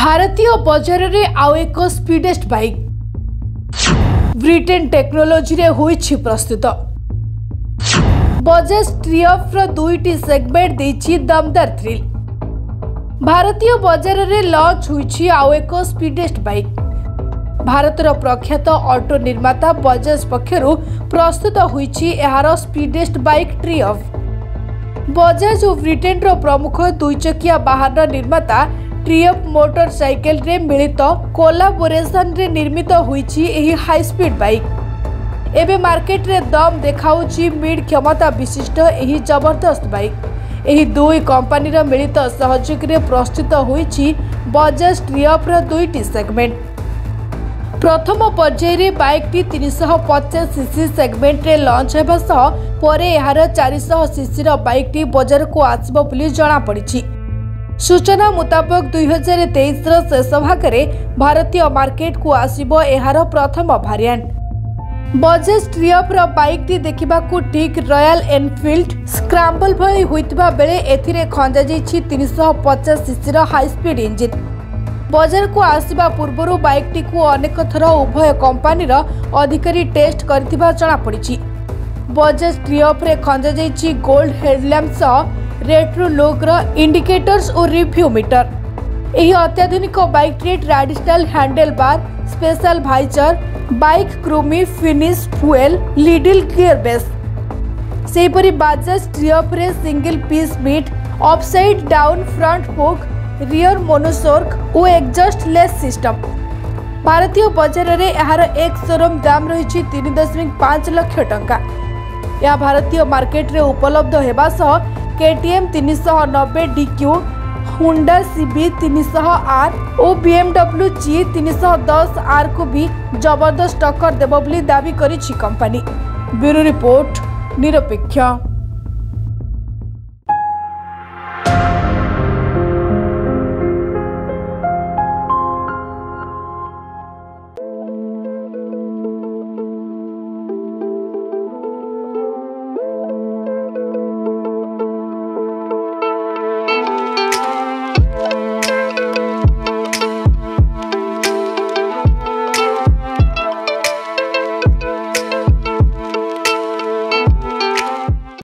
भारतीय बजार में आउ एक स्पीडेस्ट बाइक ब्रिटेन टेक्नोलोजी रे होइछि प्रस्तुत। बजाज ट्रियम्फ रो दुईटी सेगमेंट देछि दमदार थ्रिल। भारतीय बजार में लॉन्च होइछि आउ एक स्पीडेस्ट बाइक। भारतर प्रख्यात ऑटो निर्माता बजाज पक्षरु प्रस्तुत होइछि एहार स्पीडेस्ट बाइक ट्रियम्फ। बजाज और ब्रिटेन रो प्रमुख दुईचकिया वाहन निर्माता ट्रियम्फ मोटरसाइकेल रे मिलित कोलाबोरेशन रे निर्मित होइछि एही हाई स्पीड बाइक। एबे मार्केट रे दम देखाउछि मिड क्षमता विशिष्ट एही जबरदस्त बाइक। एही दुई कंपनी रो मिलित सहयोग रे प्रस्तुत होइछि बजाज ट्रियम्फ रो दुईटी सेगमेंट। प्रथम पर्याय रे बाइक टी 350 सीसी सेगमेंट रे लॉन्च हेबा सह परे एहार 400 सीसी रो बाइक टी बाजार को आसीबो बोली जणा पड़िछि। सूचना मुताबक 2023 शेष भाग में भारतीय मार्केट को आसीबो एहार प्रथम भारिएंट। बजाज ट्रियम्फ रो बाइक टी देखिबाकू ठीक रॉयल एनफील्ड स्क्रैम्बल भली होइतबा बेले एथिरे खंजा जाइछि 350 सीसी रो हाई स्पीड इंजिन। बाजार को आसीबा पूर्वरु बाइक टी को अनेक थर उभय कंपनी रो अधिकारी टेस्ट करथिबा जणा पड़िछि। बजाज ट्रियम्फ रे खंजा जाइछि गोल्ड हेडलैम्प सह रेट्रो लुक रो इंडिकेटर्स और रिव्यू मीटर। एही अत्याधुनिक बाइक रे traditional handle bar, special visor, bike क्रूमी फिनिश फुएल लीडल गियर बेस। सेपरि बजाज ट्रियम्फ रे single piece beat, upside down front hook, rear monoshock और एग्जॉस्ट लेस सिस्टम। भारतीय बाजार रे एहार एक शोरूम दाम रही 3.5 लाख टंका। यह भारतीय मार्केट रे उपलब्ध हेबा सह KTM 390 DQ, Honda CB 300R और BMW G 310R को भी जबरदस्त टक्कर देबो बोली दाबी करिछि कंपनी। ब्यूरो रिपोर्ट निरपेक्ष।